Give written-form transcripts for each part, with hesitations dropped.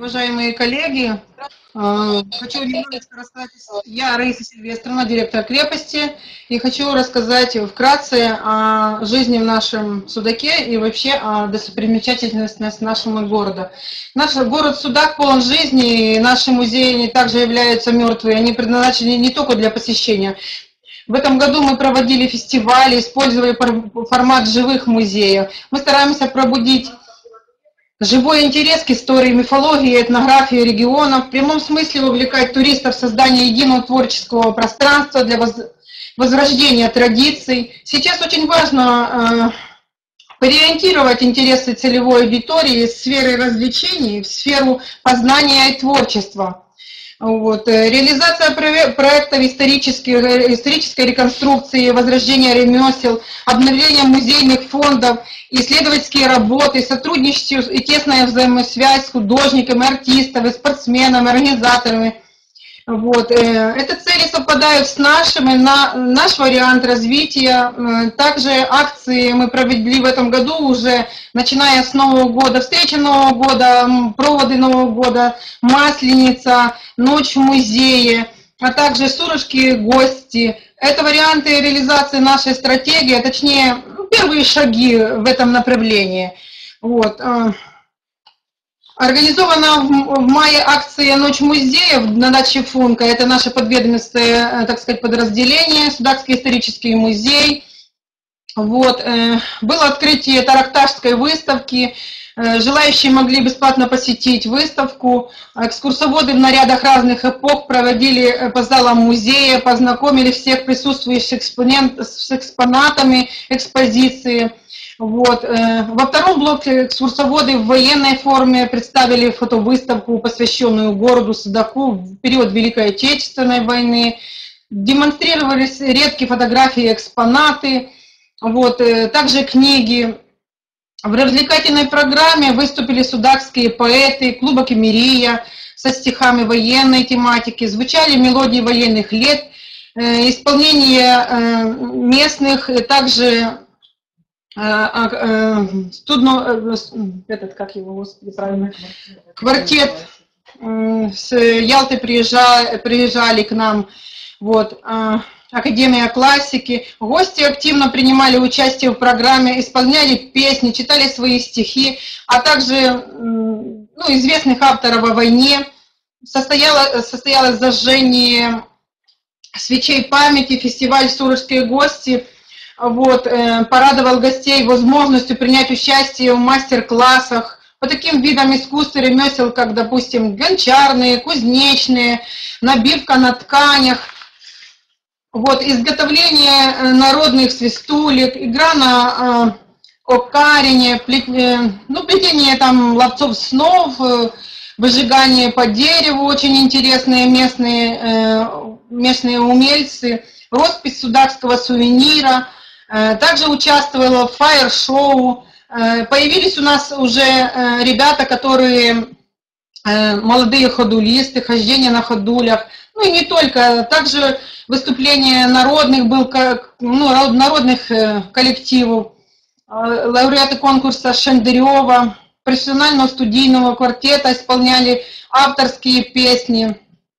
Уважаемые коллеги, хочу немножечко рассказать. Я Раиса Сильвестровна, директор крепости, и хочу рассказать вкратце о жизни в нашем Судаке и вообще о достопримечательностях нашего города. Наш город Судак полон жизни, и наши музеи также являются мертвые, они предназначены не только для посещения. В этом году мы проводили фестивали, использовали формат живых музеев. Мы стараемся пробудить живой интерес к истории, мифологии, этнографии регионов, в прямом смысле вовлекать туристов в создание единого творческого пространства для возрождения традиций. Сейчас очень важно переориентировать интересы целевой аудитории из сферы развлечений в сферу познания и творчества. Вот. Реализация проектов исторической реконструкции, возрождения ремесел, обновления музейных фондов, исследовательские работы, сотрудничество и тесная взаимосвязь с художниками, артистами, спортсменами, организаторами. Вот. Эти цели совпадают с нашим, и наш вариант развития. Также акции мы провели в этом году уже, начиная с Нового года, встреча Нового года, проводы Нового года, Масленица, Ночь в музее, а также Сурожские гости. Это варианты реализации нашей стратегии, а точнее первые шаги в этом направлении. Вот. Организована в мае акция «Ночь музеев» на даче Функа. Это наше подведомственное, так сказать, подразделение, Судакский исторический музей. Вот. Было открытие Таракташской выставки. Желающие могли бесплатно посетить выставку. Экскурсоводы в нарядах разных эпох проводили по залам музея, познакомили всех присутствующих с экспонатами экспозиции. Вот. Во втором блоке экскурсоводы в военной форме представили фотовыставку, посвященную городу Судаку в период Великой Отечественной войны. Демонстрировались редкие фотографии и экспонаты, вот. Также книги. В развлекательной программе выступили судакские поэты, клуба «Кемерия» со стихами военной тематики, звучали мелодии военных лет, исполнение местных, также квартет с Ялты приезжали к нам, вот, Академия классики. Гости активно принимали участие в программе, исполняли песни, читали свои стихи, а также известных авторов о войне. Состоялось зажжение свечей памяти, фестиваль «Сурожские гости». Вот, порадовал гостей возможностью принять участие в мастер-классах по таким видам искусства и ремесел, как, допустим, гончарные, кузнечные, набивка на тканях, вот, изготовление народных свистулек, игра на окарине, плетение там ловцов снов, выжигание по дереву, очень интересные местные умельцы, роспись судакского сувенира. Также участвовала в фаер-шоу. Появились у нас уже ребята, которые молодые ходулисты, хождение на ходулях. Ну и не только. Также выступление народных народных коллективов, лауреаты конкурса Шендерева, профессионального студийного квартета исполняли авторские песни.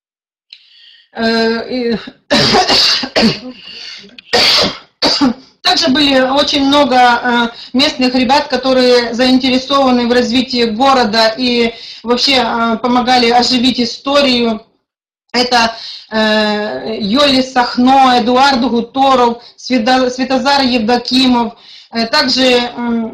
Также были очень много местных ребят, которые заинтересованы в развитии города и вообще помогали оживить историю. Это Йоли Сахно, Эдуард Гуторов, Светозар Евдокимов. Также,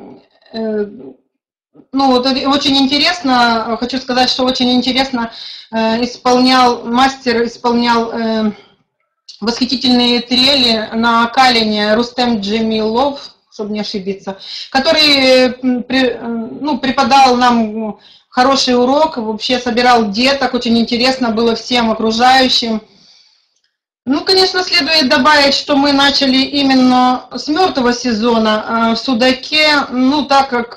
очень интересно, хочу сказать, что очень интересно мастер исполнял восхитительные трели на калине Рустем Джемилов, чтобы не ошибиться, который преподал нам хороший урок, вообще собирал деток, очень интересно было всем окружающим. Конечно, следует добавить, что мы начали именно с мертвого сезона в Судаке, так как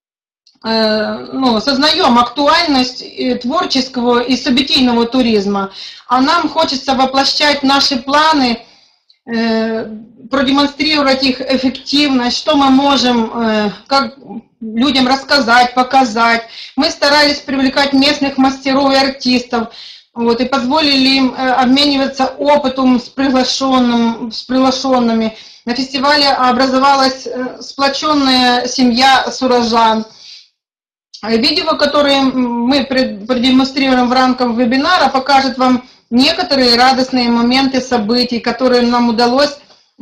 сознаем актуальность творческого и событийного туризма, а нам хочется воплощать наши планы продемонстрировать их эффективность, что мы можем как людям рассказать, показать. Мы старались привлекать местных мастеров и артистов, вот, и позволили им обмениваться опытом с приглашенными. На фестивале образовалась сплоченная семья сурожан. Видео, которое мы продемонстрируем в рамках вебинара, покажет вам некоторые радостные моменты событий, которые нам удалось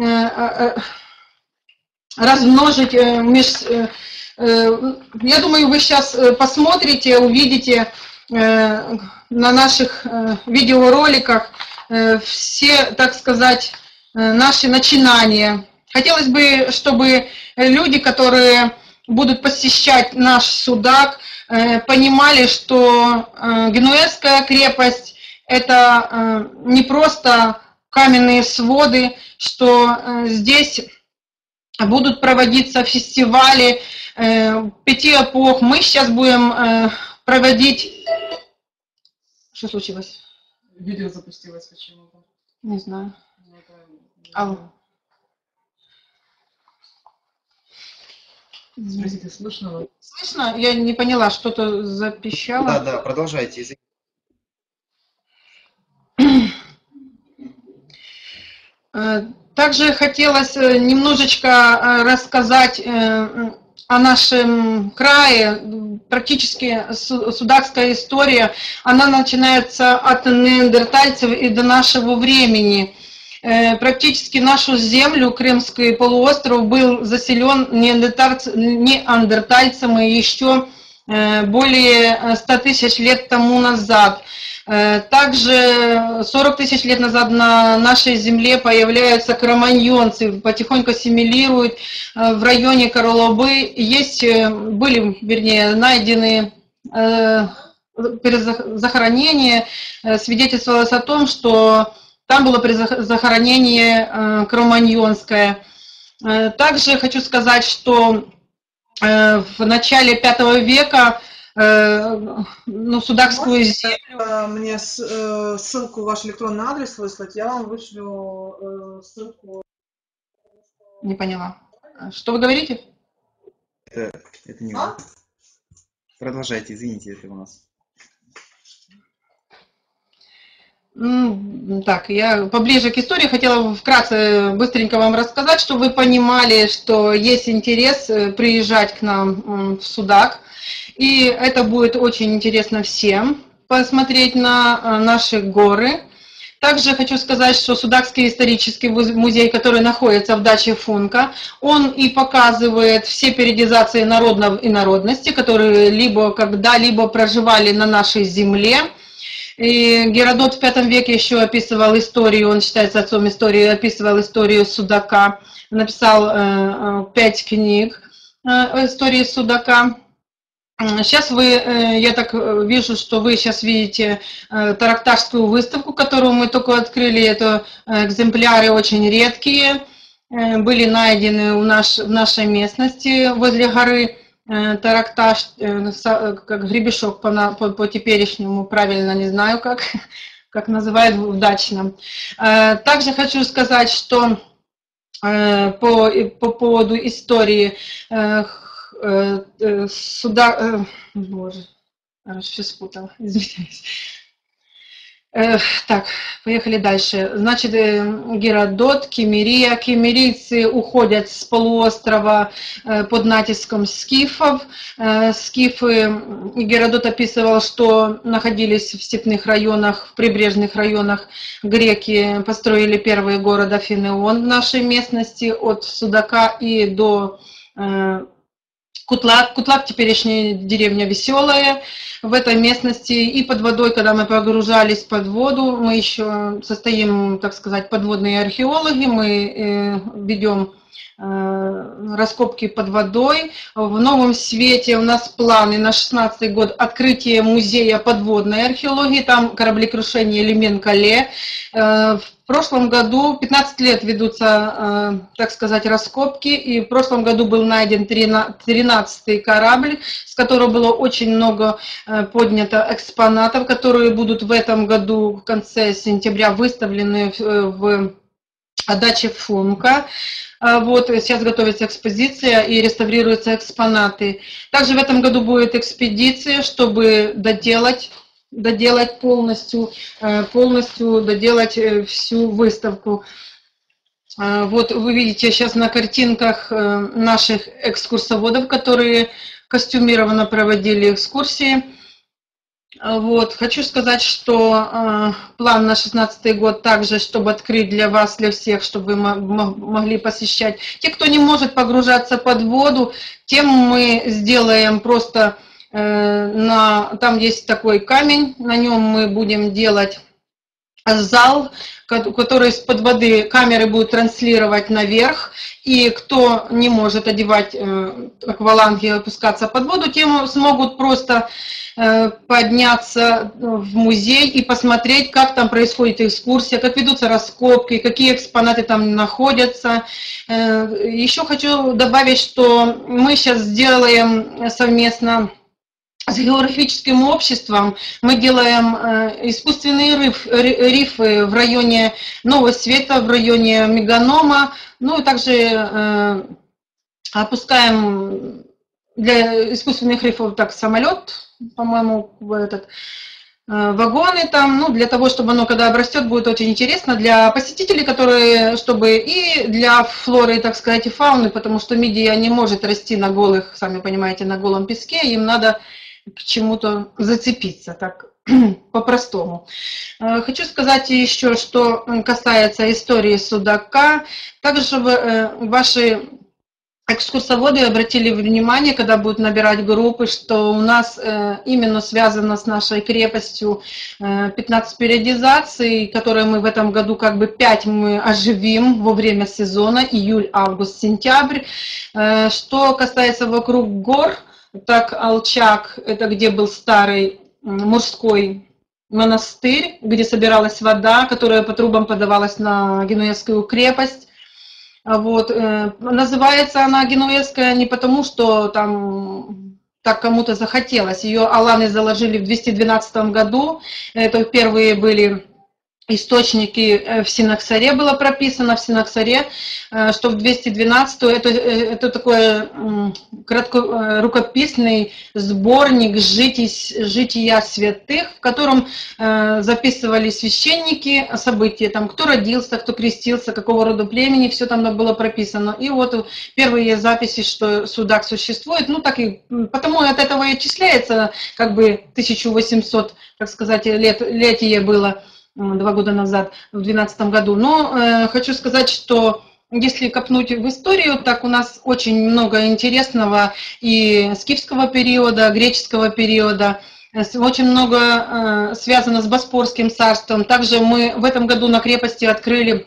размножить. Я думаю, вы сейчас посмотрите, увидите на наших видеороликах все, так сказать, наши начинания. Хотелось бы, чтобы люди, которые будут посещать наш Судак, понимали, что Генуэзская крепость – это не просто каменные своды, что здесь будут проводиться фестивали 5 эпох. Мы сейчас будем проводить... Что случилось? Видео запустилось почему-то. Не знаю. Алло. Спросите, слышно? Слышно? Я не поняла, что-то запищало. Да, продолжайте. Также хотелось немножечко рассказать о нашем крае. Практически судакская история, она начинается от неандертальцев и до нашего времени. Практически нашу землю, Крымский полуостров, был заселен неандертальцами еще более 100 тысяч лет тому назад. Также 40 тысяч лет назад на нашей земле появляются кроманьонцы, потихоньку ассимилируют в районе Карлобы. Были найдены захоронения, свидетельствовалось о том, что там было захоронение кроманьонское. Также хочу сказать, что в начале V века судакскую землю... Мне ссылку, ваш электронный адрес выслать, я вам вышлю ссылку. Не поняла. Что вы говорите? Это не важно. Продолжайте, извините, это у нас. Так, я поближе к истории хотела вкратце быстренько вам рассказать, чтобы вы понимали, что есть интерес приезжать к нам в Судак. И это будет очень интересно всем посмотреть на наши горы. Также хочу сказать, что Судакский исторический музей, который находится в даче Функа, он и показывает все периодизации народов и народности, которые либо когда-либо проживали на нашей земле. И Геродот в V веке еще описывал историю, он считается отцом истории, описывал историю Судака, написал 5 книг о истории Судака. Сейчас я так вижу, что вы сейчас видите таракташскую выставку, которую мы только открыли. Это экземпляры очень редкие, были найдены в нашей местности возле горы Таракташ, как гребешок по теперешнему, правильно не знаю, как называют в дачном. Также хочу сказать, что по поводу истории Боже, все спутала, извиняюсь. Так, поехали дальше. Значит, Геродот, Киммерия. Киммерийцы уходят с полуострова под натиском скифов. Скифы, Геродот описывал, что находились в степных районах, в прибрежных районах. Греки построили первый город Афинеон в нашей местности, от Судака и до Кутлак. Кутлак теперешняя деревня Веселая в этой местности. И под водой, когда мы погружались под воду, мы еще состоим, так сказать, подводные археологи, мы ведем раскопки под водой. В Новом Свете у нас планы на 2016 год открытие музея подводной археологии, там кораблекрушение Элемент-Кале. В прошлом году 15 лет ведутся, так сказать, раскопки, и в прошлом году был найден 13-й корабль, с которого было очень много поднято экспонатов, которые будут в этом году в конце сентября выставлены в даче Функа. Вот, сейчас готовится экспозиция и реставрируются экспонаты. Также в этом году будет экспедиция, чтобы доделать полностью доделать всю выставку. Вот вы видите сейчас на картинках наших экскурсоводов, которые костюмированно проводили экскурсии. Вот. Хочу сказать, что план на 2016 год также, чтобы открыть для вас, для всех, чтобы вы могли посещать. Те, кто не может погружаться под воду, тем мы сделаем просто, там есть такой камень, на нем мы будем делать зал, который из-под воды камеры будут транслировать наверх, и кто не может одевать акваланги и опускаться под воду, тем смогут просто подняться в музей и посмотреть, как там происходит экскурсия, как ведутся раскопки, какие экспонаты там находятся. Еще хочу добавить, что мы сейчас сделаем совместно с географическим обществом, мы делаем искусственные рифы в районе Нового Света, в районе Меганома, ну и также опускаем для искусственных рифов так самолет, по-моему, вагоны там, ну, для того, чтобы оно, когда обрастет, будет очень интересно для посетителей, которые, чтобы и для флоры, так сказать, и фауны, потому что мидия не может расти на голых, сами понимаете, на голом песке, им надо к чему-то зацепиться, так по-простому. Хочу сказать еще, что касается истории судака. Также ваши экскурсоводы обратили внимание, когда будут набирать группы, что у нас именно связано с нашей крепостью 15 периодизаций, которые мы в этом году как бы 5 мы оживим во время сезона, июль, август, сентябрь. Что касается вокруг гор, так Алчак, это где был старый мужской монастырь, где собиралась вода, которая по трубам подавалась на Генуэзскую крепость. Вот. Называется она Генуэзская не потому, что там так кому-то захотелось. Ее аланы заложили в 212 году. Это первые были источники в Синаксаре, было прописано в Синаксаре, что в 212 это такой рукописный сборник жития святых, в котором записывали священники события, там, кто родился, кто крестился, какого рода племени, все там было прописано. И вот первые записи, что судак существует, ну так и потому от этого и отчисляется, как бы 1800, так сказать, летие было 2 года назад, в 2012 году. Но хочу сказать, что если копнуть в историю, так у нас очень много интересного и скифского периода, греческого периода, очень много связано с Боспорским царством. Также мы в этом году на крепости открыли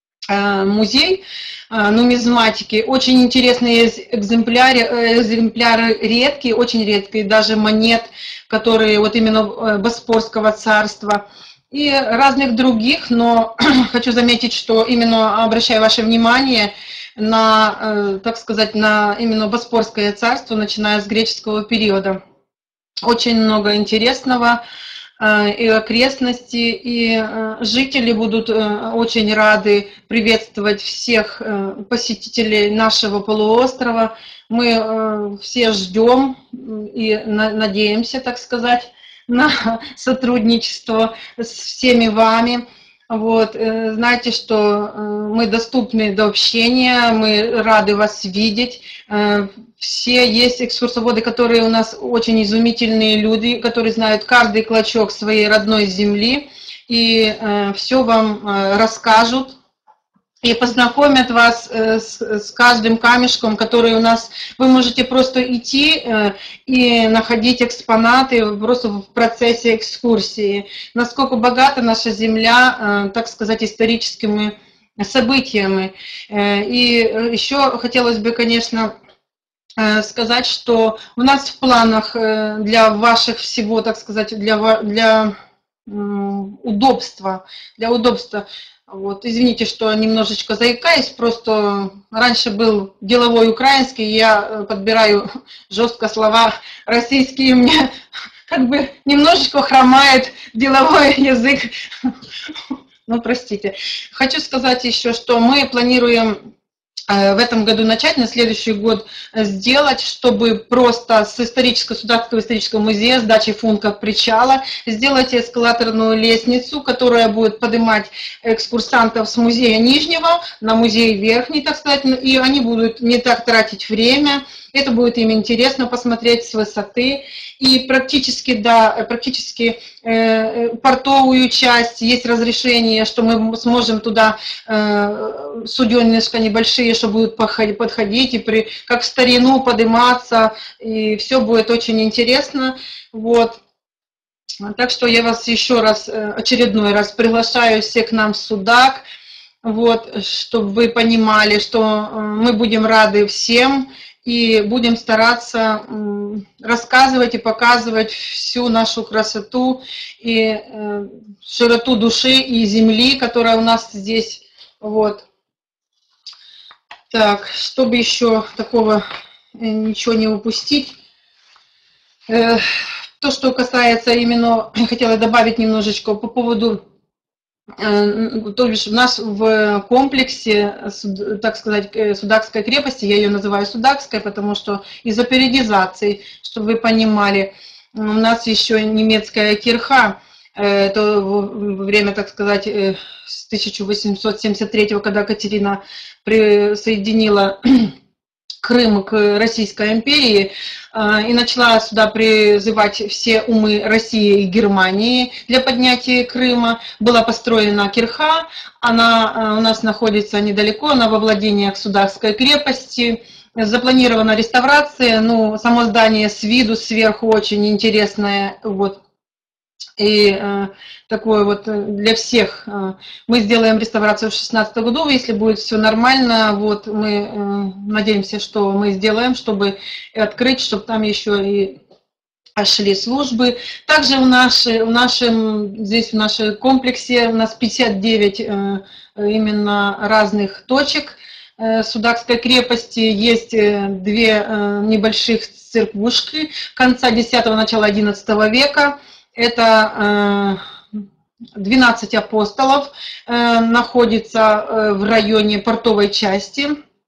музей нумизматики. Очень интересные экземпляры редкие, очень редкие, даже монет, которые вот именно Боспорского царства. И разных других, но хочу заметить, что именно обращаю ваше внимание на, так сказать, на именно Боспорское царство, начиная с греческого периода. Очень много интересного, и окрестности, и жители будут очень рады приветствовать всех посетителей нашего полуострова. Мы все ждем и надеемся, так сказать, на сотрудничество с всеми вами. Вот. Знаете, что мы доступны до общения, мы рады вас видеть. Все есть экскурсоводы, которые у нас очень изумительные люди, которые знают каждый клочок своей родной земли и все вам расскажут и познакомят вас с каждым камешком, который у нас. Вы можете просто идти и находить экспонаты просто в процессе экскурсии. Насколько богата наша земля, так сказать, историческими событиями. И еще хотелось бы, конечно, сказать, что у нас в планах для ваших всего, так сказать, для удобства. Вот, извините, что немножечко заикаюсь, просто раньше был деловой украинский, я подбираю жестко слова российские, мне как бы немножечко хромает деловой язык. Ну, простите. Хочу сказать еще, что мы планируем в этом году начать, на следующий год сделать, чтобы просто с Судакского исторического музея, с дачи Функов причала, сделать эскалаторную лестницу, которая будет поднимать экскурсантов с музея Нижнего на музей Верхний, так сказать, и они будут не так тратить время. Это будет им интересно посмотреть с высоты. И практически, да, портовую часть, есть разрешение, что мы сможем туда суденышко небольшие, что будут подходить, и как в старину подниматься, и все будет очень интересно. Вот. Так что я вас еще раз, очередной раз приглашаю всех к нам в Судак, вот, чтобы вы понимали, что мы будем рады всем, и будем стараться рассказывать и показывать всю нашу красоту и широту души и земли, которая у нас здесь. Вот. Так, чтобы еще такого ничего не упустить. То, что касается именно, хотела добавить немножечко по поводу, то бишь у нас в комплексе, так сказать, Судакской крепости, я ее называю Судакской, потому что из-за периодизации, чтобы вы понимали, у нас еще немецкая кирха, это во время, так сказать, с 1873, когда Катерина присоединила Крым к Российской империи и начала сюда призывать все умы России и Германии для поднятия Крыма. Была построена кирха, она у нас находится недалеко, она во владениях Судакской крепости. Запланирована реставрация, ну, само здание с виду сверху очень интересное, вот. И такое вот для всех. Мы сделаем реставрацию в 2016 году, если будет все нормально, вот мы надеемся, что мы сделаем, чтобы открыть, чтобы там еще и шли службы. Также в нашем комплексе у нас 59 именно разных точек Судакской крепости, есть две небольших церквушки конца X-го, начала XI века. Это 12 апостолов, находится в районе портовой части.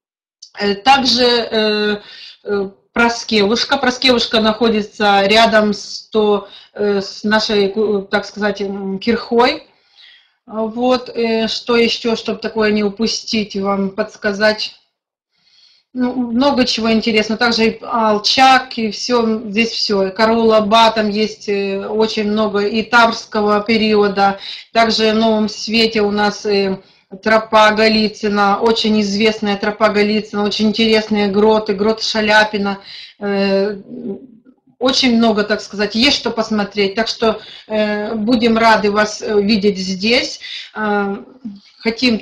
Также Проскевушка. Проскевушка находится рядом с нашей, так сказать, кирхой. Вот, что еще, чтобы такое не упустить, вам подсказать. Ну, много чего интересного. Также и Алчак, и все, здесь все. И Караул-Аба, там есть очень много и Таврского периода. Также в Новом Свете у нас тропа Голицына, очень известная тропа Голицына, очень интересные гроты, грот Шаляпина. Очень много, так сказать, есть что посмотреть. Так что будем рады вас видеть здесь. Хотим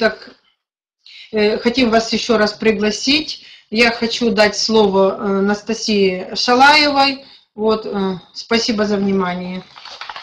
вас еще раз пригласить. Я хочу дать слово Анастасии Шалаевой. Вот, спасибо за внимание.